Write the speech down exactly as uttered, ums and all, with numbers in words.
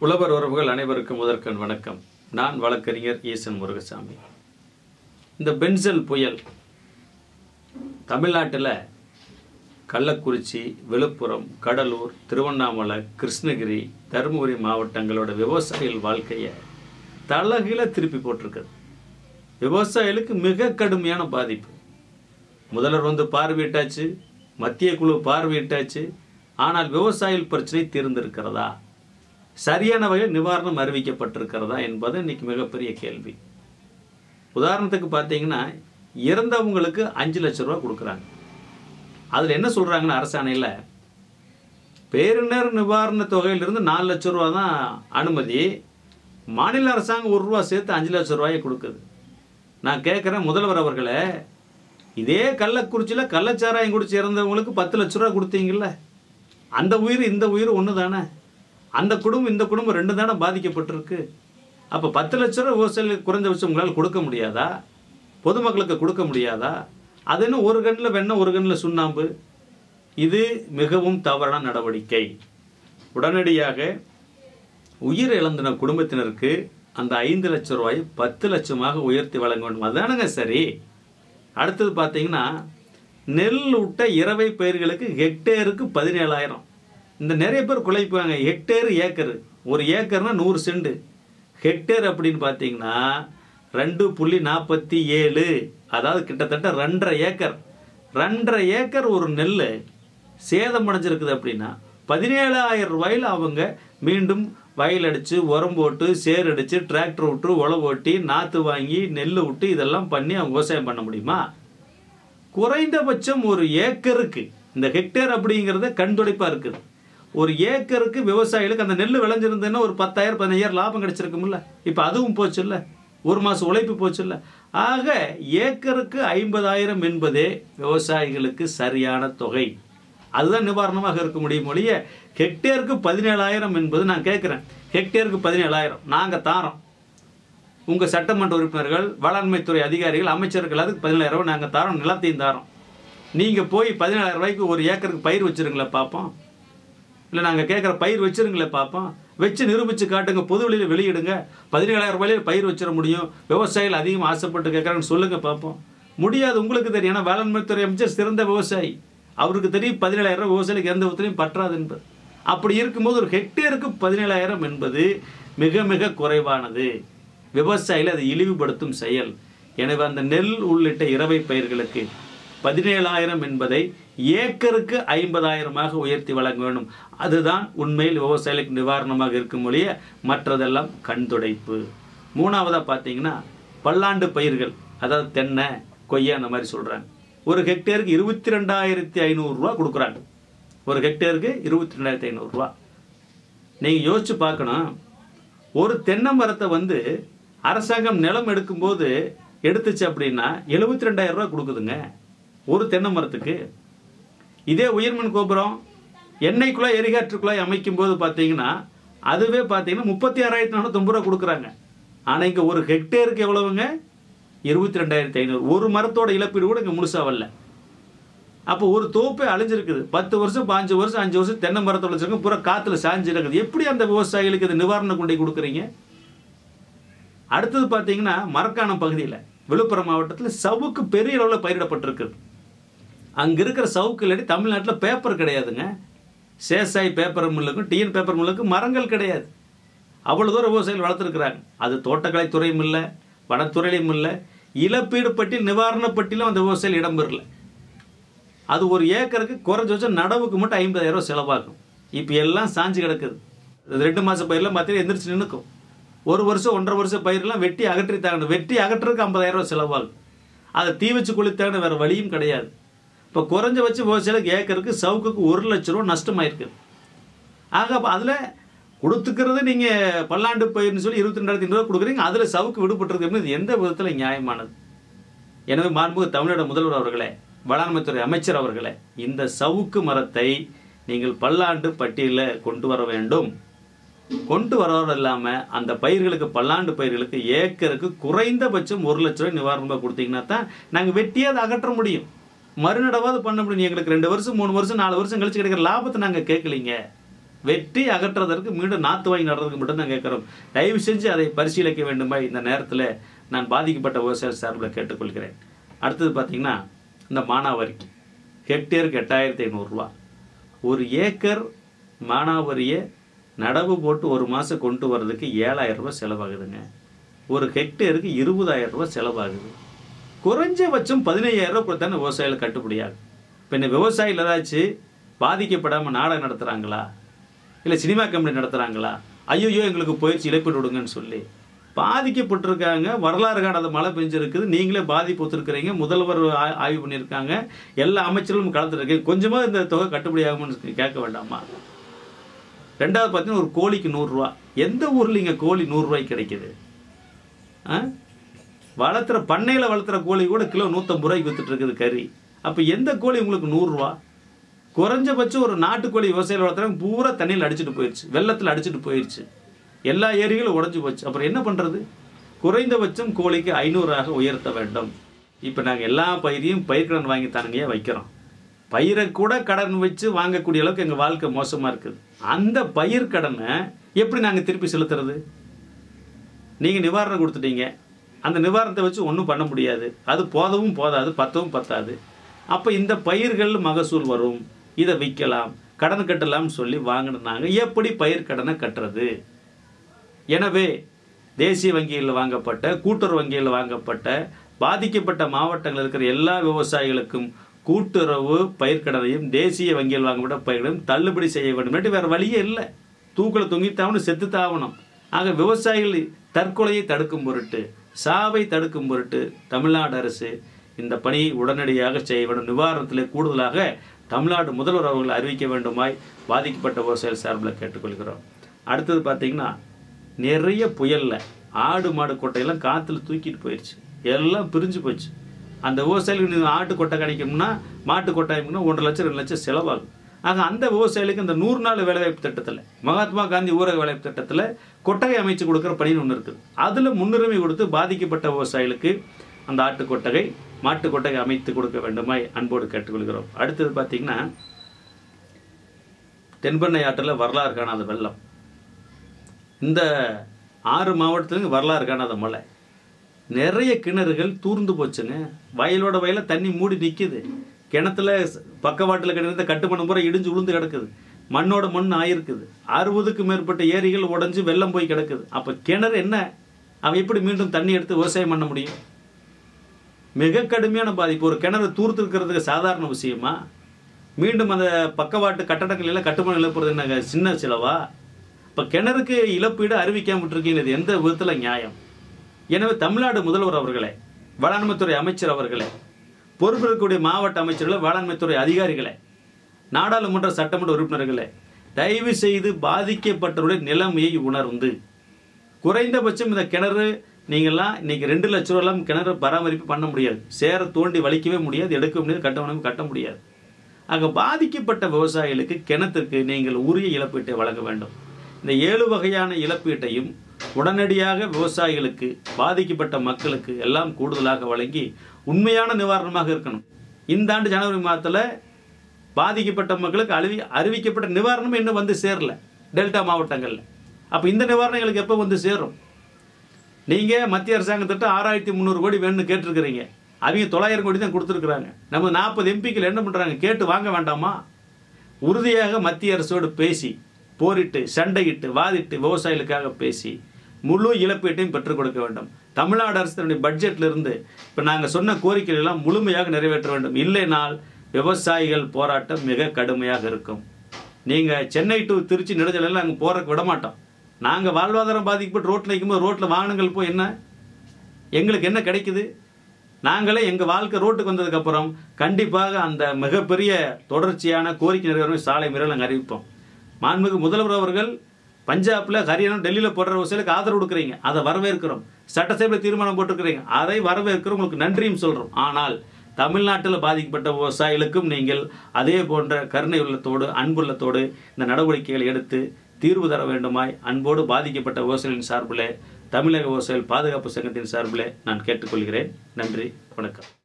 உழவர் உறவுகள் அனைவருக்கும் முதற்கண் வணக்கம். நான் வழக்கறிஞர் ஈசன் முருகசாமி. இந்த பென்சல் புயல் தமிழ்நாட்டில் கள்ளக்குறிச்சி, விழுப்புரம், கடலூர், திருவண்ணாமலை, கிருஷ்ணகிரி, தருமபுரி மாவட்டங்களோட விவசாயிகள் வாழ்க்கையை தலகீழ திருப்பி போட்டிருக்குது. விவசாயிகளுக்கு மிக கடுமையான பாதிப்பு. முதல்வர் வந்து பார்வையிட்டாச்சு, மத்திய குழு பார்வையிட்டாச்சு. ஆனால் விவசாயிகள் பிரச்சனை தீர்ந்திருக்கிறதா, சரியான வகையில் நிவாரணம் அறிவிக்கப்பட்டிருக்கிறதா என்பது இன்னைக்கு மிகப்பெரிய கேள்வி. உதாரணத்துக்கு பார்த்தீங்கன்னா, இறந்தவங்களுக்கு அஞ்சு லட்சம் ரூபா கொடுக்குறாங்க. அதில் என்ன சொல்கிறாங்கன்னா, அரசாணையில் பேரிடர் நிவாரண தொகையிலிருந்து நாலு லட்சம் ரூபா தான் அனுமதி. மாநில அரசாங்கம் ஒரு ரூபா சேர்த்து அஞ்சு லட்சம் ரூபாயை கொடுக்குது. நான் கேட்குறேன், முதல்வர் அவர்களே, இதே கள்ளக்குறிச்சியில் கள்ளச்சாராயம் குடிச்சு இறந்தவங்களுக்கு பத்து லட்ச ரூபா கொடுத்தீங்கல்ல, அந்த உயிர் இந்த உயிர் ஒன்று தானே, அந்த குடும்பம் இந்த குடும்பம் ரெண்டு தானே பாதிக்கப்பட்டிருக்கு. அப்போ பத்து லட்ச ரூபா விவசாயிகளுக்கு குறைஞ்சபட்சம் உங்களால் கொடுக்க முடியாதா? பொதுமக்களுக்கு கொடுக்க முடியாதா? அது என்ன ஒரு கண்ணில் வெண்ணெய் ஒரு கண்ணில் சுண்ணாம்பு? இது மிகவும் தவறான நடவடிக்கை. உடனடியாக உயிர் இழந்தின குடும்பத்தினருக்கு அந்த ஐந்து லட்சம் ரூபாய் பத்து லட்சமாக உயர்த்தி வழங்க வேண்டும். அதானுங்க சரி. அடுத்தது பார்த்தீங்கன்னா, நெல் விட்ட இரவை பயிர்களுக்கு ஹெக்டேருக்கு பதினேழாயிரம். இந்த நிறைய பேர் குலைப்பாங்க, ஹெக்டேர் ஏக்கர், ஒரு ஏக்கர்னா நூறு சென்ட், ஹெக்டேர் அப்படின்னு பார்த்தீங்கன்னா ரெண்டு புள்ளி நாற்பத்தி ஏழு, அதாவது கிட்டத்தட்ட ரெண்டரை ஏக்கர். ரெண்டரை ஏக்கர் ஒரு நெல் சேதம் அடைஞ்சிருக்குது அப்படின்னா பதினேழாயிரம் ரூபாயில் அவங்க மீண்டும் வயல் அடித்து, உரம் போட்டு, சேர் அடித்து, டிராக்டர் விட்டு, உழவு ஓட்டி, நாற்று வாங்கி, நெல் விட்டு இதெல்லாம் பண்ணி அவங்க விவசாயம் பண்ண முடியுமா? குறைந்தபட்சம் ஒரு ஏக்கருக்கு, இந்த ஹெக்டேர் அப்படிங்கிறத கண்துடைப்பாக இருக்குது, ஒரு ஏக்கருக்கு விவசாயிகளுக்கு அந்த நெல் விளைஞ்சிருந்ததுன்னா ஒரு பத்தாயிரம் பதினையாயிரம் லாபம் கிடைச்சிருக்கும்ல. இப்போ அதுவும் போச்சு இல்லை, ஒரு மாதம் உழைப்பு போச்சு இல்லை. ஆக ஏக்கருக்கு ஐம்பதாயிரம் என்பதே விவசாயிகளுக்கு சரியான தொகை. அதுதான் நிவாரணமாக இருக்க முடியும் ஒழிய ஹெக்டேருக்கு பதினேழாயிரம் என்பது, நான் கேட்குறேன், ஹெக்டேருக்கு பதினேழாயிரம் நாங்கள் தாரோம், உங்கள் சட்டமன்ற உறுப்பினர்கள், வேளாண்மைத்துறை அதிகாரிகள், அமைச்சர்கள், அதுக்கு பதினேழாயிரம் ரூபாய் நாங்கள் தாரோம், நிலத்தையும் தாரோம். நீங்கள் போய் பதினேழாயிரம் ரூபாய்க்கு ஒரு ஏக்கருக்கு பயிர் வச்சுருங்களே பார்ப்போம். இல்லை, நாங்கள் கேட்குற பயிர் வச்சுருங்களே பார்ப்போம். வச்சு நிரூபித்து காட்டுங்க, பொது வெளியில் வெளியிடுங்க. பதினேழாயிரம் ரூபாயிலே பயிர் வச்சிட முடியும், விவசாயிகள் அதிகமாக ஆசைப்பட்டு கேட்குறாங்கன்னு சொல்லுங்கள் பார்ப்போம். முடியாது, உங்களுக்கு தெரியும். ஏன்னா வேளாண்மைத்துறை அமைச்சர் சிறந்த விவசாயி, அவருக்கு தெரியும் பதினேழாயிரம் ரூபாய் விவசாயிகளுக்கு எந்த விதத்திலையும் பற்றாது என்பது. அப்படி இருக்கும்போது ஒரு ஹெக்டேருக்கு பதினேழாயிரம் என்பது மிக மிக குறைவானது. விவசாயிகள் அதை இழிவுபடுத்தும் செயல். எனவே அந்த நெல் உள்ளிட்ட இரவை பயிர்களுக்கு பதினேழாயிரம் என்பதை ஏக்கருக்கு ஐம்பதாயிரமாக உயர்த்தி வழங்க வேண்டும். அதுதான் உண்மையில் விவசாயிகளுக்கு நிவாரணமாக இருக்கும் ஒழிய மற்றதெல்லாம் கண்துடைப்பு. மூணாவதாக பார்த்தீங்கன்னா, பல்லாண்டு பயிர்கள், அதாவது தென்னை, கொய்யா, அந்த மாதிரி சொல்கிறாங்க. ஒரு ஹெக்டேருக்கு இருபத்தி ரெண்டாயிரத்தி ஐநூறுரூவா கொடுக்குறாங்க. ஒரு ஹெக்டேருக்கு இருபத்தி ரெண்டாயிரத்தி ஐநூறுரூவா. நீங்கள் யோசிச்சு பார்க்கணும், ஒரு தென்னை மரத்தை வந்து அரசாங்கம் நிலம் எடுக்கும்போது எடுத்துச்சு அப்படின்னா எழுபத்தி ரெண்டாயிரம் ரூபா கொடுக்குதுங்க ஒரு தென்னை மரத்துக்கு. இதே உயர்மின் கோபுரம், எண்ணெய் குழாய், எரிகாற்று குழாய் அமைக்கும் போது பார்த்தீங்கன்னா அதுவே பார்த்தீங்கன்னா முப்பத்தி ஆறாயிரத்தி நானூற்றம்பது ரூபா கொடுக்குறாங்க. ஆனால் இங்கே ஒரு ஹெக்டேருக்கு எவ்வளவுங்க? இருபத்தி ரெண்டாயிரத்தி ஐநூறு. ஒரு மரத்தோட இழப்பீடு கூட இங்கே முழுசாக வரல. அப்போ ஒரு தோப்பே அழிஞ்சிருக்குது. பத்து வருஷம், பாஞ்சு வருஷம், அஞ்சு வருஷம் தென்னை மரத்தோட வச்சிருக்க பூரா காற்றுல சாஞ்சு இருக்குது. எப்படி அந்த விவசாயிகளுக்கு இது நிவாரணம் கொண்டு கொடுக்குறீங்க? அடுத்தது பார்த்தீங்கன்னா, மரக்காணம் பகுதியில், விழுப்புரம் மாவட்டத்தில் சவுக்கு பெரிய அளவில் பயிரிடப்பட்டிருக்குது. அங்கே இருக்கிற சவுக்கு இல்லாட்டி தமிழ்நாட்டில் பேப்பர் கிடையாதுங்க. சேசாய் பேப்பர் மில்லுக்கும் டிஎன் பேப்பர் மில்லுக்கும் மரங்கள் கிடையாது. அவ்வளோ தூரம் விவசாயிகள் வளர்த்துருக்குறாங்க. அது தோட்டக்கலைத்துறையும் இல்லை, வனத்துறையிலும் இல்லை, இழப்பீடு பட்டியல், நிவாரண பட்டியலும் அந்த விவசாயிகள் இடம்பெறல. அது ஒரு ஏக்கருக்கு குறைஞ்சபட்சம் நடவுக்கு மட்டும் ஐம்பதாயிரம் ரூபா செலவாகும். இப்போ எல்லாம் சாஞ்சு கிடக்குது. ரெண்டு மாதம் பயிரெலாம் பார்த்தீங்கன்னா எந்திரிச்சு நின்றுக்கும். ஒரு வருஷம் ஒன்றரை வருஷம் பயிரெலாம் வெட்டி அகற்றி தாங்கணும். வெட்டி அகற்றுறதுக்கு ஐம்பதாயிரம் ரூபா செலவாகும். அதை தீ வச்சு குளித்தாங்கன்னு வேறு வழியும் கிடையாது. இப்போ குறைஞ்சபட்சம் விவசாயிகளுக்கு ஏக்கருக்கு சவுக்குக்கு ஒரு லட்ச ரூபா நஷ்டமாயிருக்கு. ஆக அப்போ அதில் கொடுத்துக்கிறது நீங்கள் பல்லாண்டு பயிர்னு சொல்லி இருபத்தி ரெண்டாயிரத்தி ஐநூறுவா கொடுக்குறீங்க, அதில் சவுக்கு விடுபட்டுருக்கு. இது எந்த விதத்தில் நியாயமானது? எனவே மாண்புமிகு தமிழ்நாடு முதல்வர் அவர்களே, வேளாண்மைத்துறை அமைச்சர் அவர்களே, இந்த சவுக்கு மரத்தை நீங்கள் பல்லாண்டு பட்டியலில் கொண்டு வர வேண்டும். கொண்டு வரவர் இல்லாமல் அந்த பயிர்களுக்கு, பல்லாண்டு பயிர்களுக்கு ஏக்கருக்கு குறைந்தபட்சம் ஒரு லட்ச ரூபாய் நிவாரணமாக கொடுத்தீங்கன்னா தான் நாங்கள் வெட்டியே அதை அகற்ற முடியும், மறுநடவாது பண்ண முடியும். எங்களுக்கு ரெண்டு வருஷம், மூணு வருஷம், நாலு வருஷம் கழிச்சு கிடைக்கிற லாபத்தை நாங்கள் கேட்கலீங்க. வெட்டி அகற்றுவதற்கு மீண்டும் நாற்று வாங்கி நடுறதுக்கு மட்டும்தான் கேட்குறோம். தயவு செஞ்சு அதை பரிசீலிக்க வேண்டுமா இந்த நேரத்தில் நான் பாதிக்கப்பட்ட விவசாய சார்பில் கேட்டுக்கொள்கிறேன். அடுத்தது பார்த்திங்கன்னா இந்த மானாவாரி ஹெக்டேருக்கு எட்டாயிரத்தி ஐநூறுரூவா. ஒரு ஏக்கர் மானாவாரியை நடவு போட்டு ஒரு மாதம் கொண்டு வர்றதுக்கு ஏழாயிரம் ரூபாய் செலவாகுதுங்க. ஒரு ஹெக்டேருக்கு இருபதாயிரம் ரூபாய் செலவாகுது. குறைஞ்சபட்சம் பதினையாயிரம் ரூபாய் கொடுத்தானே விவசாயிகள் கட்டுப்படியாகும். இப்போ இந்த விவசாயிகள் ஏதாச்சும் பாதிக்கப்படாமல் நாடகம் நடத்துகிறாங்களா, இல்லை சினிமா கம்பெனி நடத்துகிறாங்களா, ஐயோ எங்களுக்கு போயிடுச்சு இழப்பீடு விடுங்கன்னு சொல்லி பாதிக்கப்பட்டிருக்காங்க. வரலாறு காணாத மழை பெஞ்சிருக்குது, நீங்களே பாதிப்பு ஒத்துருக்கிறீங்க, முதல்வர் ஆய்வு பண்ணியிருக்காங்க, எல்லா அமைச்சர்களும் கலந்துருக்கீங்க, கொஞ்சமாக இந்த தொகை கட்டுப்படி ஆகும்னு கேட்க வேண்டாமா? ரெண்டாவது பார்த்தீங்கன்னா ஒரு கோழிக்கு நூறுரூவா. எந்த ஊரில் இங்கே கோழி நூறுரூவாய்க்கு கிடைக்கிது? ஆ வளர்த்துற பண்ணையில் வளர்த்துற கோழி கூட கிலோ நூற்றம்பது ரூபாய்க்கு வித்துட்டு இருக்குது கறி. அப்போ எந்த கோழி உங்களுக்கு நூறுரூவா? குறைஞ்சபட்சம் ஒரு நாட்டுக்கோழி விவசாயிகள் வளர்த்துறாங்க, பூரா தண்ணியில் அடிச்சுட்டு போயிடுச்சு, வெள்ளத்தில் அடிச்சுட்டு போயிடுச்சு, எல்லா ஏரிகளும் உடஞ்சி போச்சு. அப்புறம் என்ன பண்ணுறது? குறைந்தபட்சம் கோழிக்கு ஐநூறாக உயர்த்த வேண்டும். இப்போ நாங்கள் எல்லா பயிரையும் பயிர்க்கடன் வாங்கி தானுங்கயே வைக்கிறோம். பயிரை கூட கடன் வச்சு வாங்கக்கூடிய அளவுக்கு எங்கள் வாழ்க்கை மோசமாக இருக்குது. அந்த பயிர் கடனை எப்படி நாங்கள் திருப்பி செலுத்துறது? நீங்கள் நிவாரணம் கொடுத்துட்டீங்க, அந்த நிவாரணத்தை வச்சு ஒன்றும் பண்ண முடியாது, அது போதவும் போதாது, பத்தவும் பத்தாது. அப்போ இந்த பயிர்கள் மகசூல் வரும், இதை விற்கலாம், கடன் கட்டலாம்னு சொல்லி வாங்கினாங்க. எப்படி பயிர் கடனை கட்டுறது? எனவே தேசிய வங்கியில் வாங்கப்பட்ட, கூட்டுறவு வங்கியில் வாங்கப்பட்ட, பாதிக்கப்பட்ட மாவட்டங்களில் இருக்கிற எல்லா விவசாயிகளுக்கும் கூட்டுறவு பயிர்க்கடனையும் தேசிய வங்கியில் வாங்கப்பட்ட பயிர்களையும் தள்ளுபடி செய்ய வேண்டும் என்று வேறு வழியே இல்லை. தூக்கில் தொங்கித்தாவணும், செத்து தாவணும். ஆக விவசாயிகள் தற்கொலையை தடுக்கும் பொருட்டு, சாவை தடுக்கும் பொருட்டு தமிழ்நாடு அரசு இந்த பணியை உடனடியாக செய்ய வேண்டும். நிவாரணத்திலே கூடுதலாக தமிழ்நாடு முதல்வர் அவர்கள் அறிவிக்க வேண்டுமாய் பாதிக்கப்பட்ட விவசாயிகள் சார்பில் கேட்டுக்கொள்கிறோம். அடுத்தது பார்த்தீங்கன்னா நிறைய புயலில் ஆடு மாடு கொட்டையெல்லாம் காற்றுல தூக்கிட்டு போயிடுச்சு, எல்லாம் பிரிஞ்சு போச்சு. அந்த விவசாயிகளுக்கு நீங்கள் ஆட்டு கொட்டை கிடைக்கணும்னா, மாட்டு கொட்டாயம்னா ஒன்றரை லட்சம் ரெண்டு லட்சம் செலவாகும். ஆக அந்த விவசாயிகளுக்கு இந்த நூறு நாள் வேலைவாய்ப்பு திட்டத்தில், மகாத்மா காந்தி ஊரக வேலைவாய்ப்பு திட்டத்தில் கொட்டகை அமைச்சு கொடுக்குற பணின்னு ஒன்று இருக்குது. அதில் முன்னுரிமை கொடுத்து பாதிக்கப்பட்ட விவசாயிகளுக்கு அந்த ஆட்டு கொட்டகை, மாட்டு கொட்டகை அமைத்து கொடுக்க வேண்டுமாய் அன்போடு கேட்டுக்கொள்கிறோம். அடுத்தது பார்த்தீங்கன்னா தென்பெண்ணை ஆற்றில் வரலாறு காணாத வெள்ளம். இந்த ஆறு மாவட்டத்துலேயும் வரலாறு காணாத மழை. நிறைய கிணறுகள் தூர்ந்து போச்சுங்க. வயலோட வயல தண்ணி மூடி நிற்கிது. கிணத்துல பக்கவாட்டில் கிணறு கட்டுமணம் பூரா இடிஞ்சு உளுந்து கிடக்குது, மண்ணோட மண் ஆயிருக்குது. அறுபதுக்கும் மேற்பட்ட ஏரிகள் உடஞ்சி வெள்ளம் போய் கிடக்குது. அப்போ கிணறு என்ன, அவன் எப்படி மீண்டும் தண்ணி எடுத்து விவசாயம் பண்ண முடியும்? மிக கடுமையான பாதிப்பு. ஒரு கிணறு தூர்த்து இருக்கிறதுக்கு சாதாரண விஷயமா? மீண்டும் அந்த பக்கவாட்டு கட்டடங்கள் எல்லாம் கட்டுமானம் இழப்புறது என்ன சின்ன செலவா? இப்போ கிணறுக்கு இழப்பீடு அறிவிக்காம விட்டுருக்கீங்க, இது எந்த விதத்தில் நியாயம்? எனவே தமிழ்நாடு முதல்வர் அவர்களே, வேளாண்மைத்துறை அமைச்சர் அவர்களே, பொறுப்பிருக்கக்கூடிய மாவட்ட அமைச்சர்களே, வேளாண்மைத்துறை அதிகாரிகளே, நாடாளுமன்ற சட்டமன்ற உறுப்பினர்களே, தயவு செய்து பாதிக்கப்பட்டவருடைய நிலைமையை உணர்ந்து குறைந்தபட்சம் இந்த கிணறு நீங்கள்லாம் இன்னைக்கு ரெண்டு லட்ச ரூபாய் கிணறு பராமரிப்பு பண்ண முடியாது, சேர தோண்டி வலிக்கவே முடியாது, எடுக்க முடியாது, கட்டணம் கட்ட முடியாது. ஆக பாதிக்கப்பட்ட விவசாயிகளுக்கு கிணத்துக்கு நீங்கள் உரிய இழப்பீட்டை வழங்க வேண்டும். இந்த ஏழு வகையான இழப்பீட்டையும் உடனடியாக விவசாயிகளுக்கு, பாதிக்கப்பட்ட மக்களுக்கு எல்லாம் கூடுதலாக வழங்கி உண்மையான நிவாரணமாக இருக்கணும். இந்த ஆண்டு ஜனவரி மாதத்தில் பாதிக்கப்பட்ட மக்களுக்கு அறிவி அறிவிக்கப்பட்ட நிவாரணம் இன்னும் வந்து சேரல டெல்டா மாவட்டங்களில். அப்போ இந்த நிவாரணங்களுக்கு எப்போ வந்து சேரும்? நீங்கள் மத்திய அரசாங்கத்திட்ட ஆறாயிரத்தி முந்நூறு கோடி வேணும்னு கேட்டிருக்கிறீங்க, அவங்க தொள்ளாயிரம் கோடி தான் கொடுத்துருக்குறாங்க. நம்ம நாற்பது எம்பிக்கள் என்ன பண்ணுறாங்க, கேட்டு வாங்க வேண்டாமா? உறுதியாக மத்திய அரசோடு பேசி, போரிட்டு, சண்டையிட்டு, வாதிட்டு, விவசாயிகளுக்காக பேசி முழு இழப்பீட்டையும் பெற்றுக் கொடுக்க வேண்டும். தமிழ்நாடு அரசு தன்னுடைய பட்ஜெட்ல இருந்து இப்போ நாங்கள் சொன்ன கோரிக்கைகள் எல்லாம் முழுமையாக நிறைவேற்ற வேண்டும். இல்லைனால் விவசாயிகள் போராட்டம் மிக கடுமையாக இருக்கும். நீங்கள் சென்னை டு திருச்சி நெடுஞ்சாலையில் நாங்கள் போறதுக்கு விட மாட்டோம். நாங்கள் வாழ்வாதாரம் பாதிக்கப்பட்டு ரோட்டில் நிற்கும்போது ரோட்டில் வாகனங்கள் போய் என்ன எங்களுக்கு என்ன கிடைக்குது? நாங்களே எங்கள் வாழ்க்கை ரோட்டுக்கு வந்ததுக்கப்புறம் கண்டிப்பாக அந்த மிகப்பெரிய தொடர்ச்சியான கோரிக்கை நிறைவேறும் சாலை மீறல் நாங்கள் அறிவிப்போம். மாண்புமிகு முதல்வர் அவர்கள் பஞ்சாப்ல, ஹரியானா, டெல்லியில் போடுற விவசாயிகளுக்கு ஆதரவு கொடுக்குறீங்க, அதை வரவேற்கிறோம். சட்டசபையில் தீர்மானம் போட்டிருக்கிறீங்க, அதை வரவேற்கிறோம், உங்களுக்கு நன்றியும் சொல்கிறோம். ஆனால் தமிழ்நாட்டில் பாதிக்கப்பட்ட விவசாயிகளுக்கும் நீங்கள் அதே போன்ற கருணை உள்ளத்தோடு, அன்புள்ளத்தோடு இந்த நடவடிக்கைகளை எடுத்து தீர்வு தர வேண்டுமாய் அன்போடு பாதிக்கப்பட்ட விவசாயிகளின் சார்பில், தமிழக விவசாயிகள் பாதுகாப்பு சங்கத்தின் சார்பில் நான் கேட்டுக்கொள்கிறேன். நன்றி, வணக்கம்.